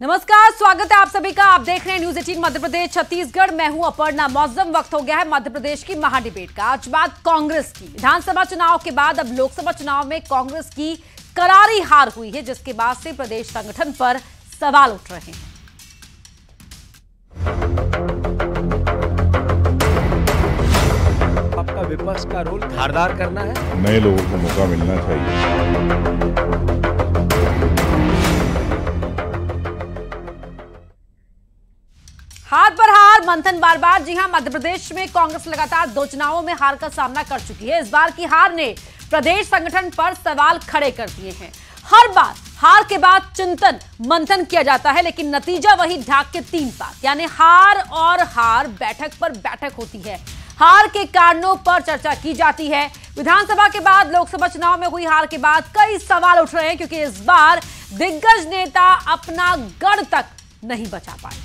नमस्कार, स्वागत है आप सभी का। आप देख रहे हैं न्यूज 18 मध्य प्रदेश छत्तीसगढ़। मैं हूं अपर्णा। मौसम वक्त हो गया है मध्य प्रदेश की महाडिबेट का। आज बात कांग्रेस की। विधानसभा चुनाव के बाद अब लोकसभा चुनाव में कांग्रेस की करारी हार हुई है, जिसके बाद से प्रदेश संगठन पर सवाल उठ रहे हैं। आपका विपक्ष का रोल धारदार करना है, नए लोगों को मौका मिलना चाहिए। हार पर हार, मंथन बार बार। जी हां, मध्य प्रदेश में कांग्रेस लगातार 2 चुनावों में हार का सामना कर चुकी है। इस बार की हार ने प्रदेश संगठन पर सवाल खड़े कर दिए हैं। हर बार हार के बाद चिंतन मंथन किया जाता है, लेकिन नतीजा वही ढाक के 3 बात, यानी हार और हार, बैठक पर बैठक होती है। हार के कारणों पर चर्चा की जाती है। विधानसभा के बाद लोकसभा चुनाव में हुई हार के बाद कई सवाल उठ रहे हैं, क्योंकि इस बार दिग्गज नेता अपना गढ़ तक नहीं बचा पाए।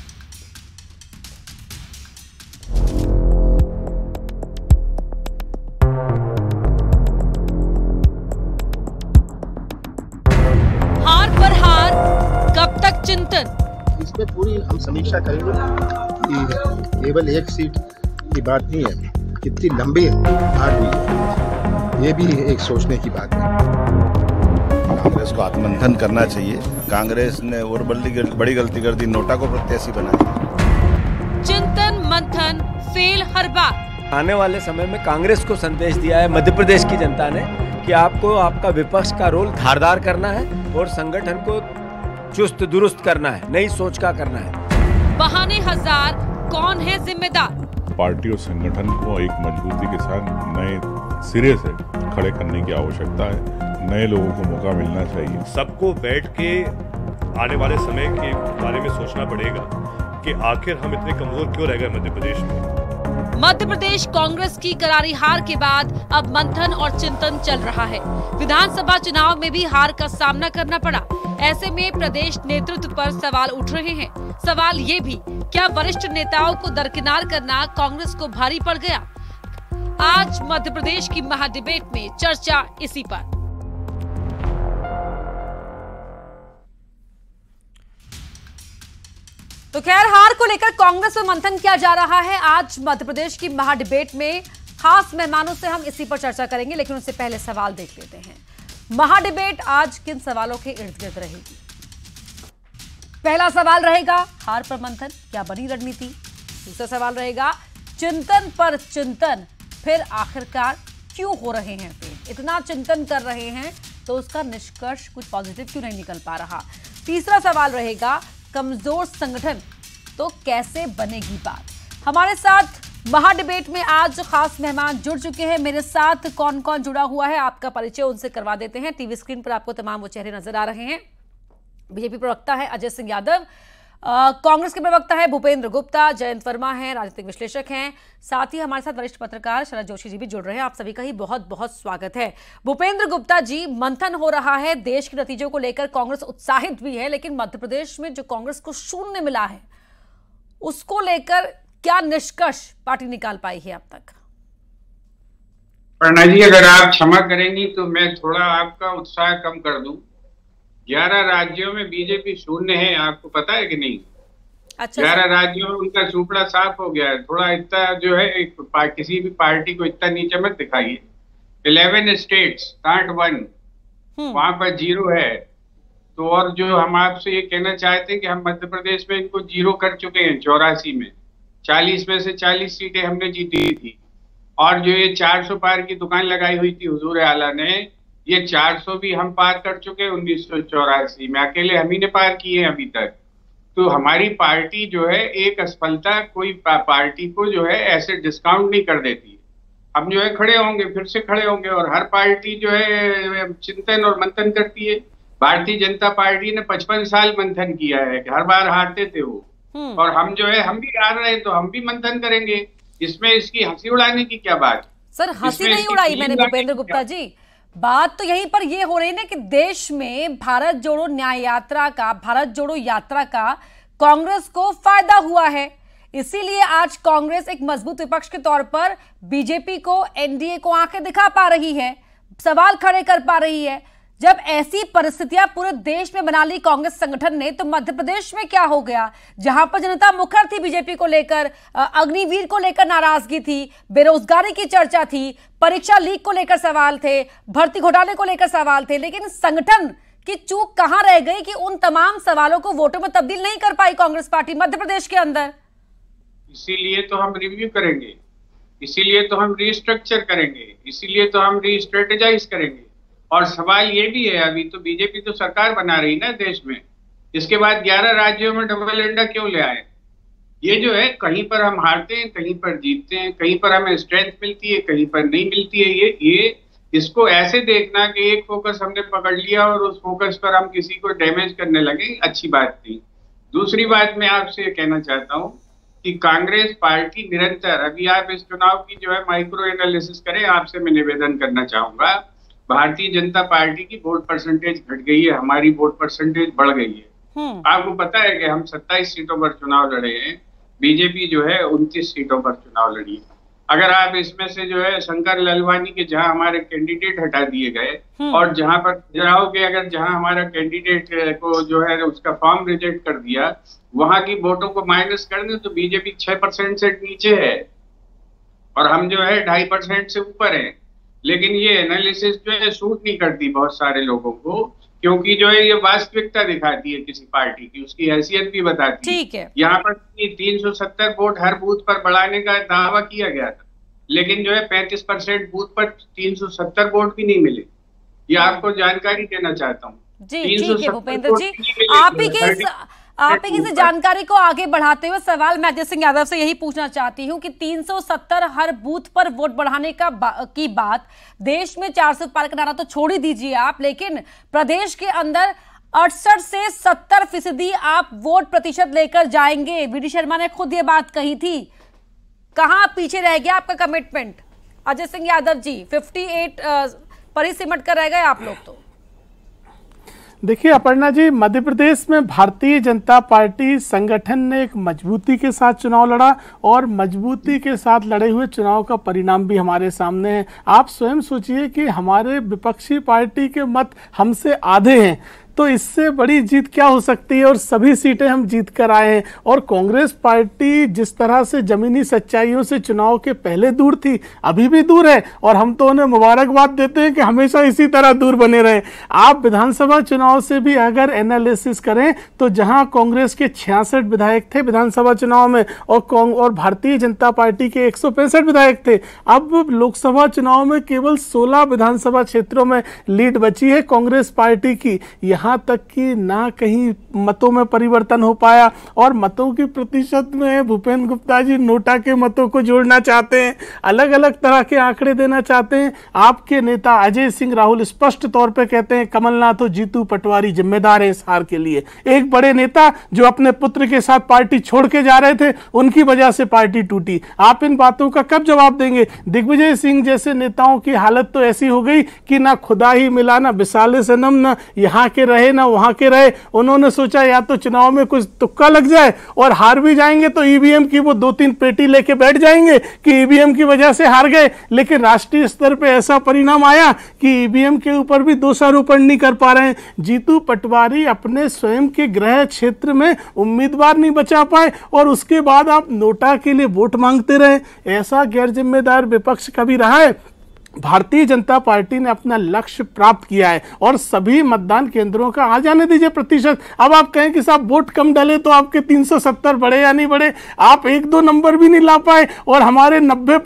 हार पर हार, कब तक चिंतन? इसमें पूरी हम समीक्षा करेंगे कि केवल एक सीट की बात नहीं है, कितनी लंबी हार हुई है, ये भी एक सोचने की बात है। कांग्रेस को आत्ममंथन करना चाहिए। कांग्रेस ने और बड़ी गलती कर दी, नोटा को प्रत्याशी बनाया। चिंतन मंथन फेल हर बार। आने वाले समय में कांग्रेस को संदेश दिया है मध्य प्रदेश की जनता ने कि आपको आपका विपक्ष का रोल धारदार करना है और संगठन को चुस्त दुरुस्त करना है, नई सोच का करना है। बहाने हजार, कौन है जिम्मेदार? पार्टी और संगठन को एक मजबूती के साथ नए सिरे से खड़े करने की आवश्यकता है। नए लोगों को मौका मिलना चाहिए। सबको बैठ के आने वाले समय के बारे में सोचना पड़ेगा कि आखिर हम इतने कमजोर क्यों रह गए मध्य प्रदेश में। मध्य प्रदेश कांग्रेस की करारी हार के बाद अब मंथन और चिंतन चल रहा है। विधानसभा चुनाव में भी हार का सामना करना पड़ा। ऐसे में प्रदेश नेतृत्व पर सवाल उठ रहे हैं। सवाल ये भी, क्या वरिष्ठ नेताओं को दरकिनार करना कांग्रेस को भारी पड़ गया? आज मध्य प्रदेश की महाडिबेट में चर्चा इसी पर। तो खैर, हार को लेकर कांग्रेस में मंथन किया जा रहा है। आज मध्य प्रदेश की महाडिबेट में खास मेहमानों से हम इसी पर चर्चा करेंगे, लेकिन उससे पहले सवाल देख लेते हैं। महाडिबेट आज किन सवालों के इर्द गिर्द रहेगी? पहला सवाल रहेगा हार पर मंथन, क्या बनी रणनीति? दूसरा सवाल रहेगा चिंतन पर चिंतन, फिर आखिरकार क्यों हो रहे हैं फेल? इतना चिंतन कर रहे हैं तो उसका निष्कर्ष कुछ पॉजिटिव क्यों नहीं निकल पा रहा? तीसरा सवाल रहेगा कमजोर संगठन तो कैसे बनेगी बात? हमारे साथ महाडिबेट में आज खास मेहमान जुड़ चुके हैं। मेरे साथ कौन कौन जुड़ा हुआ है, आपका परिचय उनसे करवा देते हैं। टीवी स्क्रीन पर आपको तमाम वो चेहरे नजर आ रहे हैं। बीजेपी प्रवक्ता है अजय सिंह यादव, कांग्रेस के प्रवक्ता है भूपेंद्र गुप्ता, जयंत वर्मा हैं, राजनीतिक विश्लेषक हैं। साथ ही हमारे साथ वरिष्ठ पत्रकार शरद जोशी जी भी जुड़ रहे हैं। आप सभी का ही बहुत बहुत स्वागत है। भूपेंद्र गुप्ता जी, मंथन हो रहा है, देश के नतीजों को लेकर कांग्रेस उत्साहित भी है, लेकिन मध्य प्रदेश में जो कांग्रेस को शून्य मिला है उसको लेकर क्या निष्कर्ष पार्टी निकाल पाई है अब तक? प्रणा जी, अगर आप क्षमा करेंगी तो मैं थोड़ा आपका उत्साह कम कर दूं। 11 राज्यों में बीजेपी शून्य है, आपको पता है कि नहीं? अच्छा, 11 राज्यों में उनका सुपड़ा साफ हो गया है। थोड़ा इतना जो है किसी भी पार्टी को इतना नीचे मत दिखाइए। 11 स्टेट्स, नॉट 1, वहां पर 0 है। तो और जो हम आपसे ये कहना चाहते हैं कि हम मध्य प्रदेश में इनको 0 कर चुके हैं। 84 में 40 में से 40 सीटें हमने जीती थी। और जो ये 400 पार की दुकान लगाई हुई थी हुजूर आला ने, ये 400 भी हम पार कर चुके हैं 1984 में। अकेले हम ही ने पार किए हैं अभी तक। तो हमारी पार्टी जो है एक असफलता कोई पार्टी को जो है ऐसे डिस्काउंट नहीं कर देती। हम जो है खड़े होंगे, फिर से खड़े होंगे। और हर पार्टी जो है चिंतन और मंथन करती है। भारतीय जनता पार्टी ने 55 साल मंथन किया है, हर बार हारते थे वो। और हम जो है हम भी हार रहे हैं, तो हम भी मंथन करेंगे। इसमें इसकी हंसी उड़ाने की क्या बात? सर, हंसी नहीं उड़ाई मैंने भूपेंद्र गुप्ता जी। बात तो यहीं पर ये हो रही है ना कि देश में भारत जोड़ो न्याय यात्रा का, भारत जोड़ो यात्रा का कांग्रेस को फायदा हुआ है। इसीलिए आज कांग्रेस एक मजबूत विपक्ष के तौर पर बीजेपी को, एनडीए को आंखें दिखा पा रही है, सवाल खड़े कर पा रही है। जब ऐसी परिस्थितियां पूरे देश में बना ली कांग्रेस संगठन ने, तो मध्य प्रदेश में क्या हो गया? जहां पर जनता मुखर थी बीजेपी को लेकर, अग्निवीर को लेकर नाराजगी थी, बेरोजगारी की चर्चा थी, परीक्षा लीक को लेकर सवाल थे, भर्ती घोटाले को लेकर सवाल थे, लेकिन संगठन की चूक कहां रह गई कि उन तमाम सवालों को वोटों में तब्दील नहीं कर पाई कांग्रेस पार्टी मध्य प्रदेश के अंदर? इसीलिए तो हम रिव्यू करेंगे, इसीलिए तो हम रीस्ट्रक्चर करेंगे, इसीलिए तो हम रीस्ट्रेटेजाइज करेंगे। और सवाल ये भी है, अभी तो बीजेपी तो सरकार बना रही ना देश में, इसके बाद 11 राज्यों में डबल एजेंडा क्यों ले आए? ये जो है, कहीं पर हम हारते हैं, कहीं पर जीतते हैं, कहीं पर हमें स्ट्रेंथ मिलती है, कहीं पर नहीं मिलती है। ये इसको ऐसे देखना कि एक फोकस हमने पकड़ लिया और उस फोकस पर हम किसी को डैमेज करने लगे, अच्छी बात नहीं। दूसरी बात मैं आपसे कहना चाहता हूँ कि कांग्रेस पार्टी निरंतर, अभी आप इस चुनाव की जो है माइक्रो एनालिसिस करें, आपसे मैं निवेदन करना चाहूंगा। भारतीय जनता पार्टी की वोट परसेंटेज घट गई है, हमारी वोट परसेंटेज बढ़ गई है। आपको पता है कि हम 27 सीटों पर चुनाव लड़े हैं, बीजेपी जो है 29 सीटों पर चुनाव लड़ी है। अगर आप इसमें से जो है शंकर ललवानी के जहां हमारे कैंडिडेट हटा दिए गए और जहां पर जाओगे, अगर जहां हमारा कैंडिडेट को जो है उसका फॉर्म रिजेक्ट कर दिया, वहां की वोटों को माइनस कर दें तो बीजेपी 6% से नीचे है और हम जो है 2.5% से ऊपर है। लेकिन ये एनालिसिस जो है सूट नहीं करती बहुत सारे लोगों को, क्योंकि जो है ये वास्तविकता दिखाती है किसी पार्टी की, उसकी हैसियत भी बताती है। ठीक है, यहाँ पर 370 वोट हर बूथ पर बढ़ाने का दावा किया गया था, लेकिन जो है 35% बूथ पर 370 वोट भी नहीं मिले। ये आपको जानकारी देना चाहता हूँ जी। ठीक है भूपेंद्र जी, आप ही की जानकारी को आगे बढ़ाते हुए सवाल मैं अजय सिंह यादव से यही पूछना चाहती हूं कि 370 हर बूथ पर वोट बढ़ाने की बात, देश में 400 पार का नारा तो छोड़ ही दीजिए आप, लेकिन प्रदेश के अंदर 68 से 70% आप वोट प्रतिशत लेकर जाएंगे। वीडी शर्मा ने खुद ये बात कही थी। कहां पीछे रह गया आपका कमिटमेंट अजय सिंह यादव जी? 58 पर ही सिमट कर रह गए आप लोग तो। देखिए अपर्णा जी, मध्य प्रदेश में भारतीय जनता पार्टी संगठन ने एक मजबूती के साथ चुनाव लड़ा और मजबूती के साथ लड़े हुए चुनाव का परिणाम भी हमारे सामने है। आप स्वयं सोचिए कि हमारे विपक्षी पार्टी के मत हमसे आधे हैं, तो इससे बड़ी जीत क्या हो सकती है? और सभी सीटें हम जीत कर आए हैं। और कांग्रेस पार्टी जिस तरह से जमीनी सच्चाइयों से चुनाव के पहले दूर थी, अभी भी दूर है और हम तो उन्हें मुबारकबाद देते हैं कि हमेशा इसी तरह दूर बने रहें। आप विधानसभा चुनाव से भी अगर एनालिसिस करें तो जहां कांग्रेस के 66 विधायक थे विधानसभा चुनाव में और भारतीय जनता पार्टी के 165 विधायक थे, अब लोकसभा चुनाव में केवल 16 विधानसभा क्षेत्रों में लीड बची है कांग्रेस पार्टी की। यहाँ तक कि ना कहीं मतों में परिवर्तन हो पाया। और मतों के प्रतिशत में भूपेंद्र गुप्ता जी नोटा के मतों को जोड़ना चाहते हैं, अलग अलग तरह के आंकड़े देना चाहते हैं। आपके नेता अजय सिंह राहुल स्पष्ट तौर पे कहते हैं कमलनाथ और जीतू पटवारी जिम्मेदार हैं इस हार के लिए। एक बड़े नेता जो अपने पुत्र के साथ पार्टी छोड़ के जा रहे थे, उनकी वजह से पार्टी टूटी। आप इन बातों का कब जवाब देंगे? दिग्विजय सिंह जैसे नेताओं की हालत तो ऐसी हो गई कि ना खुदा ही मिला, ना विशाले सनम, ना यहाँ के रहे ना वहां के रहे। उन्होंने सोचा या तो चुनाव में कुछ तुक्का लग जाए और हार भी जाएंगे तो ईवीएम की वो 2-3 पेटी लेके बैठ जाएंगे कि ईवीएम की वजह से हार गए। लेकिन राष्ट्रीय स्तर पे ऐसा परिणाम आया कि ईवीएम के ऊपर भी दोषारोपण नहीं कर पा रहे हैं। जीतू पटवारी अपने स्वयं के गृह क्षेत्र में उम्मीदवार नहीं बचा पाए और उसके बाद आप नोटा के लिए वोट मांगते रहे। ऐसा गैर जिम्मेदार विपक्ष कभी रहा है? भारतीय जनता पार्टी ने अपना लक्ष्य प्राप्त किया है और सभी मतदान केंद्रों का आ जाने दीजिए प्रतिशत। अब आप कहें कि साहब वोट कम डले तो आपके 370 बढ़े या नहीं बढ़े, आप 1-2 नंबर भी नहीं ला पाए और हमारे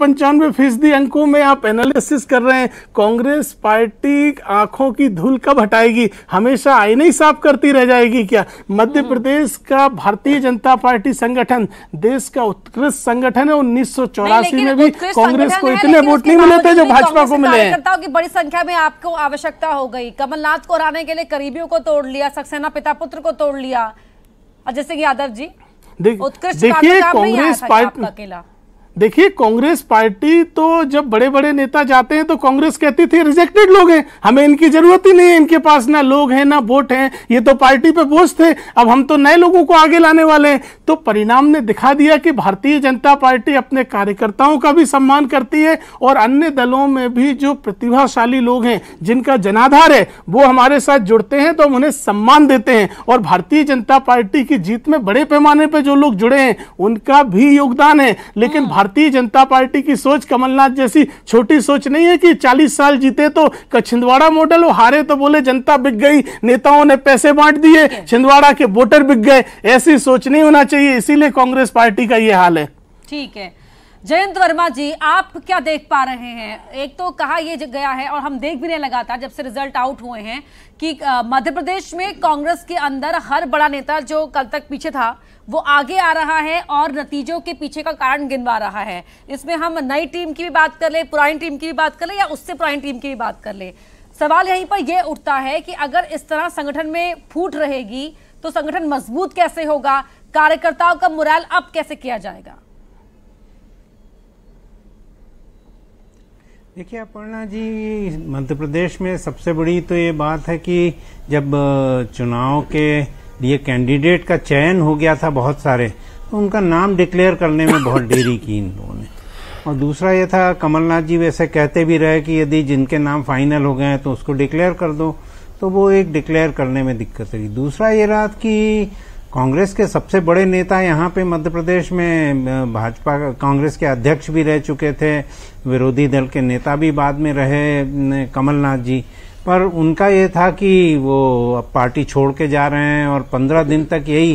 90-95% अंकों में आप एनालिसिस कर रहे हैं। कांग्रेस पार्टी आंखों की धूल कब हटाएगी? हमेशा आईने ही साफ करती रह जाएगी क्या? मध्य प्रदेश का भारतीय जनता पार्टी संगठन देश का उत्कृष्ट संगठन है। 1984 में भी कांग्रेस को इतने वोट नहीं मिले थे जो भाजपा को मिले हैं। कार्यकर्ताओं की बड़ी संख्या में आपको आवश्यकता हो गई। कमलनाथ को हराने के लिए करीबियों को तोड़ लिया, सक्सेना पिता पुत्र को तोड़ लिया। अजय सिंह यादव जी, देखिए कांग्रेस पार्टी, देखिए, कांग्रेस पार्टी तो जब बड़े बड़े नेता जाते हैं तो कांग्रेस कहती थी रिजेक्टेड लोग हैं, हमें इनकी जरूरत ही नहीं है, इनके पास ना लोग हैं ना वोट हैं, ये तो पार्टी पे बोझ थे, अब हम तो नए लोगों को आगे लाने वाले हैं। तो परिणाम ने दिखा दिया कि भारतीय जनता पार्टी अपने कार्यकर्ताओं का भी सम्मान करती है और अन्य दलों में भी जो प्रतिभाशाली लोग हैं, जिनका जनाधार है, वो हमारे साथ जुड़ते हैं तो हम उन्हें सम्मान देते हैं। और भारतीय जनता पार्टी की जीत में बड़े पैमाने पर जो लोग जुड़े हैं उनका भी योगदान है। लेकिन भारतीय जनता पार्टी की सोच कमलनाथ जैसी छोटी सोच नहीं है कि 40 साल जीते तो छिंदवाड़ा मॉडल, वो हारे तो बोले जनता बिक गई, नेताओं ने पैसे बांट दिए, छिंदवाड़ा के वोटर बिक गए। ऐसी सोच नहीं होना चाहिए, इसीलिए कांग्रेस पार्टी का ये हाल है। ठीक है, जयंत वर्मा जी, आप क्या देख पा रहे हैं? एक तो कहा यह गया है और हम देख भी रहे लगातार जब से रिजल्ट आउट हुए हैं कि मध्य प्रदेश में कांग्रेस के अंदर हर बड़ा नेता जो कल तक पीछे था वो आगे आ रहा है और नतीजों के पीछे का कारण गिनवा रहा है। इसमें हम नई टीम की भी बात कर ले, पुरानी टीम की भी बात कर ले या उससे पुरानी टीम की भी बात कर ले, सवाल यहीं पर यह उठता है कि अगर इस तरह संगठन में फूट रहेगी तो संगठन मजबूत कैसे होगा, कार्यकर्ताओं का मोराल अप कैसे किया जाएगा? देखिए अपर्णा जी, मध्य प्रदेश में सबसे बड़ी तो ये बात है कि जब चुनाव के लिए कैंडिडेट का चयन हो गया था बहुत सारे, तो उनका नाम डिक्लेयर करने में बहुत देरी की इन लोगों ने। और दूसरा ये था, कमलनाथ जी वैसे कहते भी रहे कि यदि जिनके नाम फाइनल हो गए हैं तो उसको डिक्लेयर कर दो, तो वो एक डिक्लेयर करने में दिक्कत रही। दूसरा ये रहा कि कांग्रेस के सबसे बड़े नेता यहाँ पे मध्य प्रदेश में भाजपा कांग्रेस के अध्यक्ष भी रह चुके थे, विरोधी दल के नेता भी बाद में रहे कमलनाथ जी, पर उनका ये था कि वो अब पार्टी छोड़ के जा रहे हैं और 15 दिन तक यही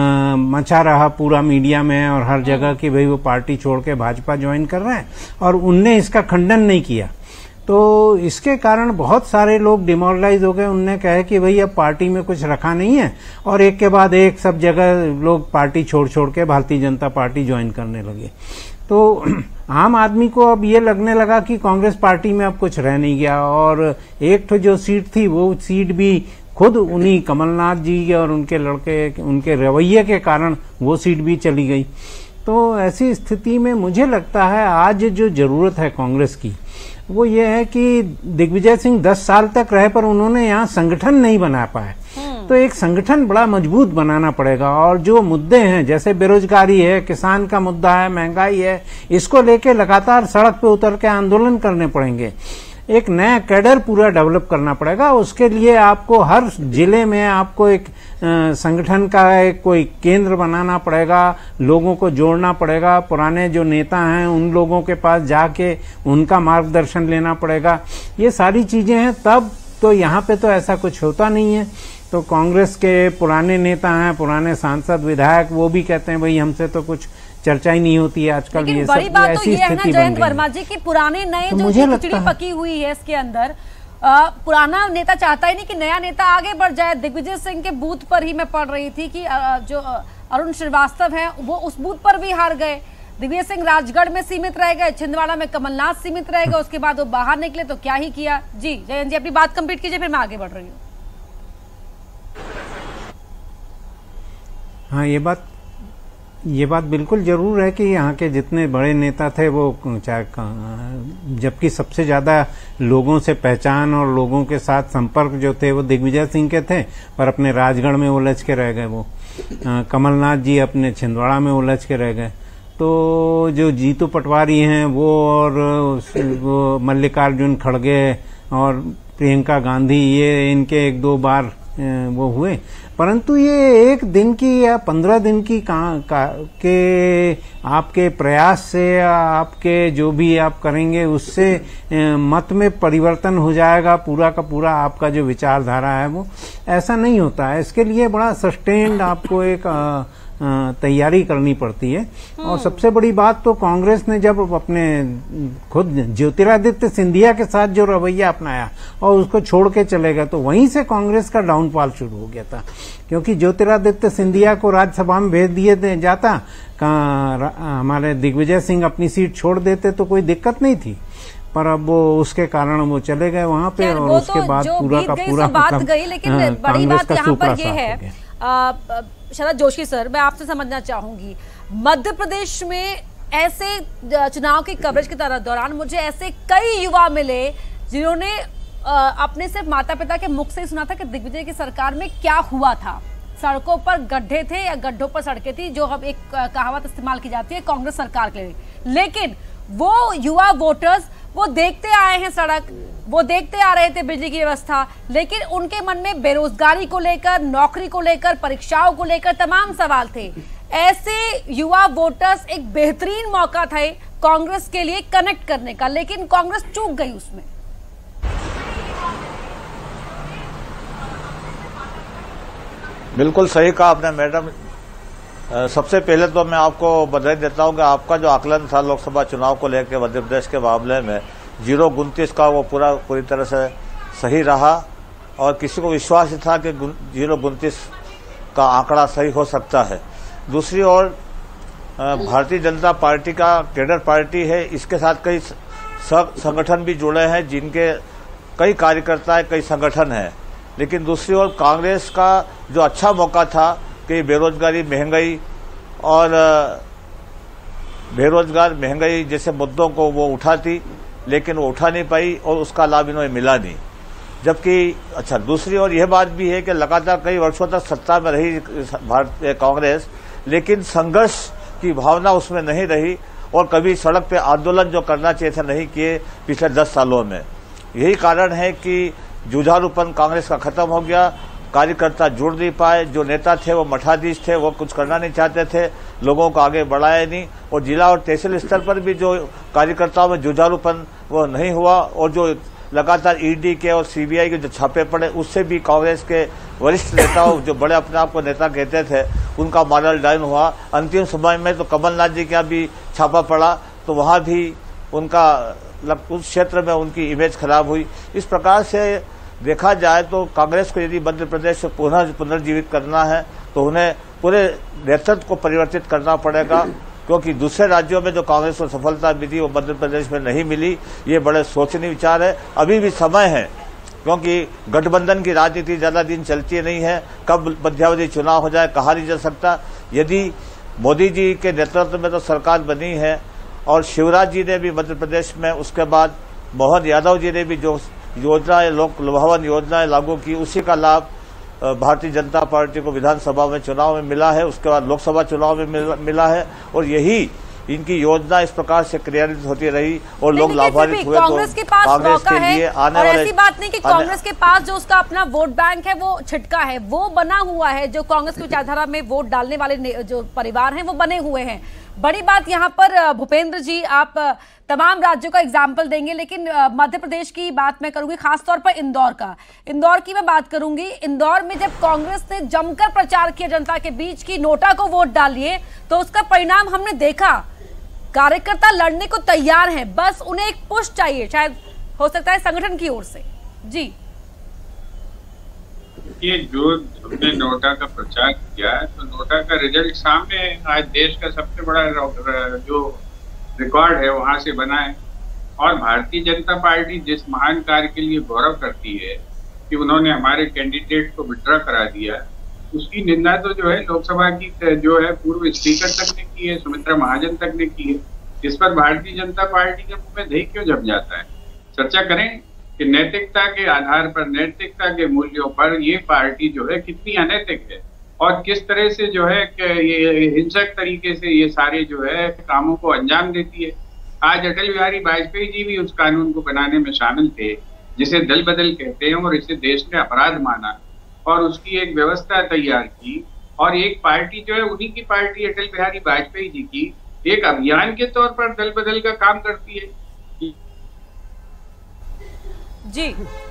मचा रहा पूरा मीडिया में और हर जगह कि भाई वो पार्टी छोड़ के भाजपा ज्वाइन कर रहे हैं, और उनने इसका खंडन नहीं किया। तो इसके कारण बहुत सारे लोग डिमोरलाइज हो गए। उनने कहा कि भाई अब पार्टी में कुछ रखा नहीं है, और एक के बाद एक सब जगह लोग पार्टी छोड़ छोड़ के भारतीय जनता पार्टी ज्वाइन करने लगे। तो आम आदमी को अब ये लगने लगा कि कांग्रेस पार्टी में अब कुछ रह नहीं गया, और एक तो जो सीट थी वो सीट भी खुद उन्हीं कमलनाथ जी और उनके लड़के उनके रवैये के कारण वो सीट भी चली गई। तो ऐसी स्थिति में मुझे लगता है आज जो जरूरत है कांग्रेस की वो ये है कि दिग्विजय सिंह 10 साल तक रहे पर उन्होंने यहाँ संगठन नहीं बना पाए, तो एक संगठन बड़ा मजबूत बनाना पड़ेगा। और जो मुद्दे हैं जैसे बेरोजगारी है, किसान का मुद्दा है, महंगाई है, इसको लेके लगातार सड़क पे उतर के आंदोलन करने पड़ेंगे। एक नया कैडर पूरा डेवलप करना पड़ेगा। उसके लिए आपको हर जिले में आपको एक संगठन का एक कोई केंद्र बनाना पड़ेगा, लोगों को जोड़ना पड़ेगा, पुराने जो नेता हैं उन लोगों के पास जाके उनका मार्गदर्शन लेना पड़ेगा। ये सारी चीजें हैं, तब तो यहाँ पे तो ऐसा कुछ होता नहीं है। तो कांग्रेस के पुराने नेता हैं, पुराने सांसद विधायक, वो भी कहते हैं भाई हमसे तो कुछ चर्चा ही नहीं होती है आजकल। लेकिन बड़ी बात तो ये है ना जयंत वर्मा जी कि पुराने नए जो खिचड़ी पकी हुई है इसके अंदर, पुराना नेता चाहता ही नहीं कि नया नेता आगे बढ़ जाए। दिग्विजय सिंह के बूथ पर ही मैं पढ़ रही थी कि जो अरुण श्रीवास्तव हैं वो उस बूथ पर भी हार गए। दिग्विजय सिंह राजगढ़ में सीमित रह गए, छिंदवाड़ा में कमलनाथ सीमित रह गए, उसके बाद वो बाहर निकले तो क्या ही किया। जी जयंत जी अपनी बात कंप्लीट कीजिए, फिर मैं आगे बढ़ रही हूँ। हाँ, ये बात बिल्कुल जरूर है कि यहाँ के जितने बड़े नेता थे वो जबकि सबसे ज्यादा लोगों से पहचान और लोगों के साथ संपर्क जो थे वो दिग्विजय सिंह के थे, पर अपने राजगढ़ में उलझ के रह गए। वो कमलनाथ जी अपने छिंदवाड़ा में उलझ के रह गए। तो जो जीतू पटवारी हैं वो और वो मल्लिकार्जुन खड़गे और प्रियंका गांधी, ये इनके 1-2 बार वो हुए, परंतु ये 1 दिन की या 15 दिन की के आपके प्रयास से या आपके जो भी आप करेंगे उससे मत में परिवर्तन हो जाएगा पूरा का पूरा। आपका जो विचारधारा है वो ऐसा नहीं होता है। इसके लिए बड़ा सस्टेन्ड आपको एक तैयारी करनी पड़ती है। और सबसे बड़ी बात तो कांग्रेस ने जब अपने खुद ज्योतिरादित्य सिंधिया के साथ जो रवैया अपनाया और उसको छोड़ के चले गए, तो वहीं से कांग्रेस का डाउनफॉल शुरू हो गया था। क्योंकि ज्योतिरादित्य सिंधिया को राज्यसभा में भेज दिए जाता, हमारे दिग्विजय सिंह अपनी सीट छोड़ देते तो कोई दिक्कत नहीं थी, पर अब वो उसके कारण वो चले गए वहां पे, और उसके बाद पूरा का पूरा बात गई। लेकिन बड़ी बात यहाँ पर ये है, शरद जोशी सर, मैं आपसे समझना चाहूंगी, मध्य प्रदेश में ऐसे चुनाव की कवरेज के दौरान मुझे ऐसे कई युवा मिले जिन्होंने अपने सिर्फ माता पिता के मुख से ही सुना था कि दिग्विजय की सरकार में क्या हुआ था। सड़कों पर गड्ढे थे या गड्ढों पर सड़कें थी, जो हम एक कहावत इस्तेमाल की जाती है कांग्रेस सरकार के लिए। लेकिन वो युवा वोटर्स वो देखते आए हैं सड़क, वो देखते आ रहे थे बिजली की व्यवस्था, लेकिन उनके मन में बेरोजगारी को लेकर, नौकरी को लेकर, परीक्षाओं को लेकर तमाम सवाल थे। ऐसे युवा वोटर्स एक बेहतरीन मौका था कांग्रेस के लिए कनेक्ट करने का, लेकिन कांग्रेस चूक गई उसमें। बिल्कुल सही कहा आपने मैडम। सबसे पहले तो मैं आपको बधाई देता हूं कि आपका जो आकलन था लोकसभा चुनाव को लेकर मध्य प्रदेश के मामले में 0-29 का, वो पूरी तरह से सही रहा और किसी को विश्वास ही था कि 0-29 का आंकड़ा सही हो सकता है। दूसरी ओर भारतीय जनता पार्टी का कैडर पार्टी है, इसके साथ कई संगठन भी जुड़े हैं, जिनके कई कार्यकर्ता है, कई संगठन हैं। लेकिन दूसरी ओर कांग्रेस का जो अच्छा मौका था कि बेरोजगारी, महंगाई जैसे मुद्दों को वो उठाती, लेकिन वो उठा नहीं पाई और उसका लाभ इन्हें मिला नहीं। जबकि दूसरी ओर यह बात भी है कि लगातार कई वर्षों तक सत्ता में रही भारतीय कांग्रेस, लेकिन संघर्ष की भावना उसमें नहीं रही और कभी सड़क पे आंदोलन जो करना चाहिए था नहीं किए पिछले 10 सालों में। यही कारण है कि जुझारूपन कांग्रेस का खत्म हो गया, कार्यकर्ता जुड़ नहीं पाए, जो नेता थे वो मठाधीश थे, वो कुछ करना नहीं चाहते थे, लोगों को आगे बढ़ाया नहीं, और जिला और तहसील स्तर पर भी जो कार्यकर्ताओं में जुझारूपन वो नहीं हुआ, और जो लगातार ईडी के और सीबीआई के जो छापे पड़े उससे भी कांग्रेस के वरिष्ठ नेताओं जो बड़े अपने आप को नेता कहते थे उनका मॉरल डाउन हुआ। अंतिम समय में तो कमलनाथ जी का भी छापा पड़ा, तो वहां भी उनका उस क्षेत्र में उनकी इमेज खराब हुई। इस प्रकार से देखा जाए तो कांग्रेस को यदि मध्य प्रदेश में पुनर्जीवित करना है तो उन्हें पूरे नेतृत्व को परिवर्तित करना पड़ेगा, क्योंकि दूसरे राज्यों में जो कांग्रेस को सफलता मिली वो मध्य प्रदेश में नहीं मिली। ये बड़े सोचनीय विचार है। अभी भी समय है, क्योंकि गठबंधन की राजनीति ज्यादा दिन चलती नहीं है, कब मध्यावधि चुनाव हो जाए कहा नहीं जा सकता। यदि मोदी जी के नेतृत्व में तो सरकार बनी है और शिवराज जी ने भी मध्य प्रदेश में, उसके बाद मोहन यादव जी ने भी जो योजनाएं, लोक लुभावन योजनाएं लागू की, उसी का लाभ भारतीय जनता पार्टी को विधानसभा में चुनाव में मिला है, उसके बाद लोकसभा चुनाव में मिला है, और यही इनकी योजना इस प्रकार से क्रियान्वित होती रही और लोग लाभान्वित हुए। कांग्रेस के पास मौका है, और ऐसी बात नहीं कि कांग्रेस के पास जो उसका अपना वोट बैंक है वो छिटका है, वो बना हुआ है। जो कांग्रेस की विचारधारा में वोट डालने वाले जो परिवार हैं वो बने हुए हैं। बड़ी बात यहाँ पर भूपेंद्र जी, आप तमाम राज्यों का एग्जाम्पल देंगे, लेकिन मध्य प्रदेश की बात मैं करूंगी, खासतौर पर इंदौर की मैं बात करूंगी। इंदौर में जब कांग्रेस ने जमकर प्रचार किया जनता के बीच की नोटा को वोट डालिए, तो उसका परिणाम हमने देखा। कार्यकर्ता लड़ने को तैयार हैं, बस उन्हें एक पुश चाहिए, शायद हो सकता है संगठन की ओर से। जी, ये जो हमने नोटा का प्रचार किया है, तो नोटा का रिजल्ट सामने है। आज देश का सबसे बड़ा जो रिकॉर्ड है वहां से बना है। और भारतीय जनता पार्टी जिस महान कार्य के लिए गौरव करती है कि उन्होंने हमारे कैंडिडेट को विड्रॉ करा दिया, उसकी निंदा तो जो है लोकसभा की जो है पूर्व स्पीकर तक ने की है, सुमित्रा महाजन तक ने की है। इस पर भारतीय जनता पार्टी के मुंह में दही क्यों जम जाता है? चर्चा करें कि नैतिकता के आधार पर, नैतिकता के मूल्यों पर ये पार्टी जो है कितनी अनैतिक है और किस तरह से जो है ये हिंसक तरीके से ये सारे जो है कामों को अंजाम देती है। आज अटल बिहारी वाजपेयी जी भी उस कानून को बनाने में शामिल थे जिसे दल बदल कहते हैं, और इसे देश ने अपराध माना और उसकी एक व्यवस्था तैयार की। और एक पार्टी जो है उन्हीं की पार्टी अटल बिहारी वाजपेयी जी की एक अभियान के तौर पर दल बदल का काम करती है। जी,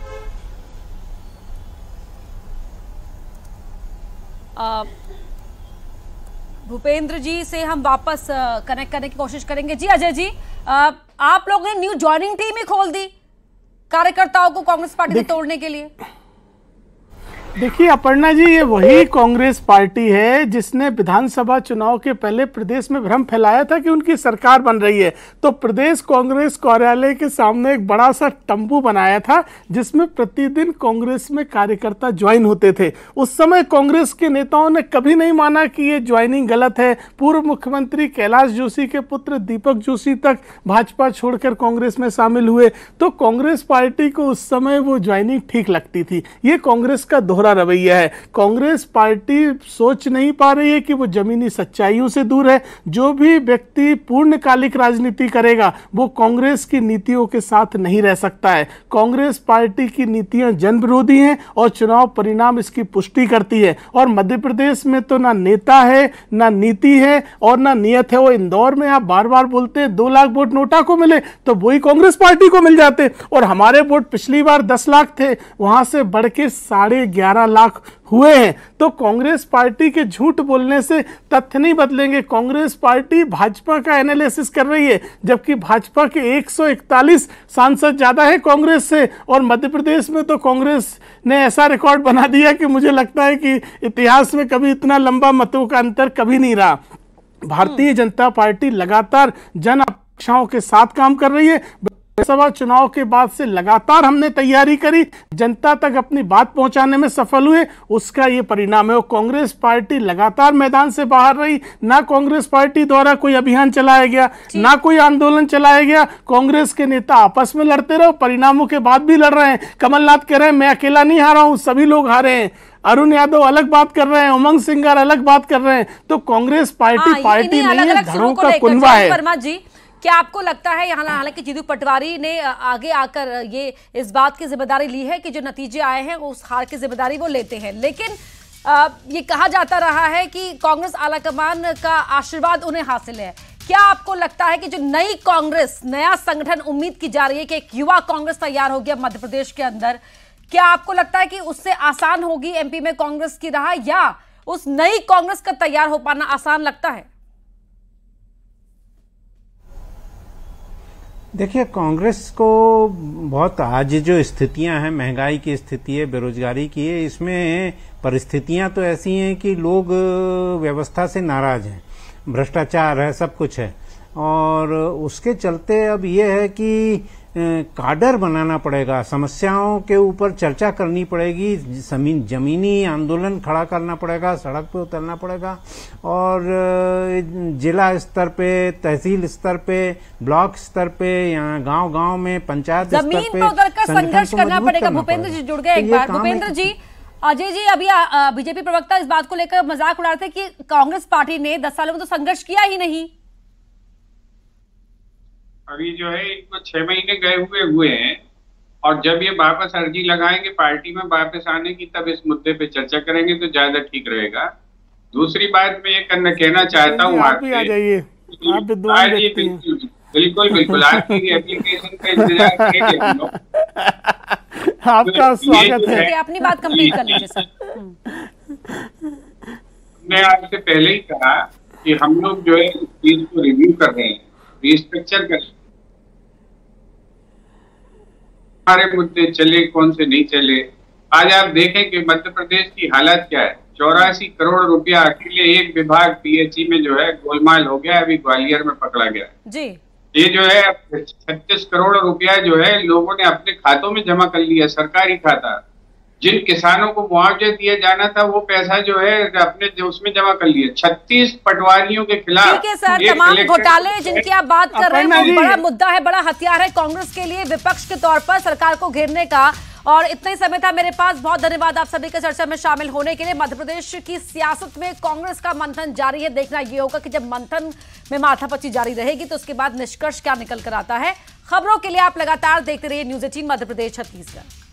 भूपेंद्र जी से हम वापस कनेक्ट करने की कोशिश करेंगे। जी अजय जी, आप लोगों ने न्यू जॉइनिंग टीम ही खोल दी कार्यकर्ताओं को कांग्रेस पार्टी से तोड़ने के लिए। देखिए अपर्णा जी, ये वही कांग्रेस पार्टी है जिसने विधानसभा चुनाव के पहले प्रदेश में भ्रम फैलाया था कि उनकी सरकार बन रही है। तो प्रदेश कांग्रेस कार्यालय के सामने एक बड़ा सा तंबू बनाया था जिसमें प्रतिदिन कांग्रेस में कार्यकर्ता ज्वाइन होते थे। उस समय कांग्रेस के नेताओं ने कभी नहीं माना कि ये ज्वाइनिंग गलत है। पूर्व मुख्यमंत्री कैलाश जोशी के पुत्र दीपक जोशी तक भाजपा छोड़कर कांग्रेस में शामिल हुए। तो कांग्रेस पार्टी को उस समय वो ज्वाइनिंग ठीक लगती थी। ये कांग्रेस का दोहरा रवैया है। कांग्रेस पार्टी सोच नहीं पा रही है कि वो जमीनी सच्चाइयों से दूर है। जो भी व्यक्ति पूर्णकालिक राजनीति करेगा वो कांग्रेस की नीतियों के साथ नहीं रह सकता है। कांग्रेस पार्टी की नीतियां जन विरोधी हैं और चुनाव परिणाम इसकी पुष्टि करती है। और मध्य प्रदेश में तो ना नेता है, ना नीति है और ना नियत है। वो इंदौर में आप बार बार बोलते हैं 2 लाख वोट नोटा को मिले, तो वही कांग्रेस पार्टी को मिल जाते। और हमारे वोट पिछली बार 10 लाख थे, वहां से बढ़ के 11.5 लाख हुए हैं। तो कांग्रेस पार्टी के झूठ बोलने से तथ्य नहीं बदलेंगे। कांग्रेस पार्टी भाजपा का एनालिसिस कर रही है, जबकि भाजपा के 141 सांसद ज्यादा है कांग्रेस से। और मध्य प्रदेश में तो कांग्रेस ने ऐसा रिकॉर्ड बना दिया कि मुझे लगता है कि इतिहास में कभी इतना लंबा मतों का अंतर कभी नहीं रहा। भारतीय जनता पार्टी लगातार जन अपेक्षाओं के साथ काम कर रही है। लोकसभा चुनाव के बाद से लगातार हमने तैयारी करी, जनता तक अपनी बात पहुंचाने में सफल हुए, उसका ये परिणाम है। कांग्रेस पार्टी लगातार मैदान से बाहर रही। ना कांग्रेस पार्टी द्वारा कोई अभियान चलाया गया, ना कोई आंदोलन चलाया गया। कांग्रेस के नेता आपस में लड़ते रहो, परिणामों के बाद भी लड़ रहे हैं। कमलनाथ कह रहे हैं मैं अकेला नहीं हारा हूं, सभी लोग हारे हैं। अरुण यादव अलग बात कर रहे हैं, उमंग सिंगार अलग बात कर रहे हैं। तो कांग्रेस पार्टी नहीं है, धड़ों का कुनबा है। वर्मा जी, क्या आपको लगता है, यहाँ हालांकि जीतू पटवारी ने आगे आकर ये इस बात की जिम्मेदारी ली है कि जो नतीजे आए हैं उस हार की जिम्मेदारी वो लेते हैं, लेकिन ये कहा जाता रहा है कि कांग्रेस आलाकमान का आशीर्वाद उन्हें हासिल है। क्या आपको लगता है कि जो नई कांग्रेस, नया संगठन उम्मीद की जा रही है कि एक युवा कांग्रेस तैयार हो गया मध्य प्रदेश के अंदर, क्या आपको लगता है कि उससे आसान होगी एमपी में कांग्रेस की राह, या उस नई कांग्रेस का तैयार हो पाना आसान लगता है? देखिए, कांग्रेस को बहुत आज जो स्थितियां हैं, महंगाई की स्थिति है, बेरोजगारी की है, इसमें परिस्थितियां तो ऐसी हैं कि लोग व्यवस्था से नाराज हैं, भ्रष्टाचार है, सब कुछ है। और उसके चलते अब ये है कि काडर बनाना पड़ेगा, समस्याओं के ऊपर चर्चा करनी पड़ेगी, जमीनी आंदोलन खड़ा करना पड़ेगा, सड़क पे उतरना पड़ेगा। और जिला स्तर पे, तहसील स्तर पे, ब्लॉक स्तर पे, यहाँ गांव-गांव में, पंचायत स्तर पे जमीन पर उतरकर संघर्ष करना पड़ेगा। भूपेंद्र जी जुड़ गए एक बार। भूपेंद्र जी, अजय जी अभी बीजेपी प्रवक्ता इस बात को लेकर मजाक उड़ा रहे थे कि कांग्रेस पार्टी ने 10 सालों में तो संघर्ष किया ही नहीं। अभी जो है इनको 6 महीने गए हुए हैं, और जब ये वापस अर्जी लगाएंगे पार्टी में वापस आने की, तब इस मुद्दे पे चर्चा करेंगे तो ज्यादा ठीक रहेगा। दूसरी बात मैं ये कहना चाहता हूँ आपसे, बिल्कुल बिल्कुल आपकी एप्लीकेशन का इंतजार करेंगे हम लोग। आपका स्वागत है। अपनी बात कंप्लीट कर लीजिए सर। मैं आपसे पहले ही कहा कि हम लोग जो है इस चीज को रिव्यू कर रहे हैं, रिस्ट्रक्चर कर, हमारे मुद्दे चले कौन से नहीं चले। आज आप देखें कि मध्य प्रदेश की हालत क्या है। 84 करोड़ रुपया अकेले एक विभाग पीएचई में जो है गोलमाल हो गया, अभी ग्वालियर में पकड़ा गया जी। ये जो है 36 करोड़ रुपया जो है लोगों ने अपने खातों में जमा कर लिया, सरकारी खाता। जिन किसानों को मुआवजा दिया जाना था वो पैसा जो है अपने उसमें जमा कर लिया। 36 पटवारियों के खिलाफ। ठीक है सर, तमाम घोटाले जिनकी आप बात कर रहे हैं वो बड़ा मुद्दा है, बड़ा हथियार है कांग्रेस के लिए विपक्ष के तौर पर सरकार को घेरने का। और इतना ही समय था मेरे पास। बहुत धन्यवाद आप सभी के चर्चा में शामिल होने के लिए। मध्य प्रदेश की सियासत में कांग्रेस का मंथन जारी है। देखना ये होगा कि जब मंथन में माथापच्ची जारी रहेगी तो उसके बाद निष्कर्ष क्या निकल कर आता है। खबरों के लिए आप लगातार देखते रहिए न्यूज़ 18 मध्य प्रदेश छत्तीसगढ़।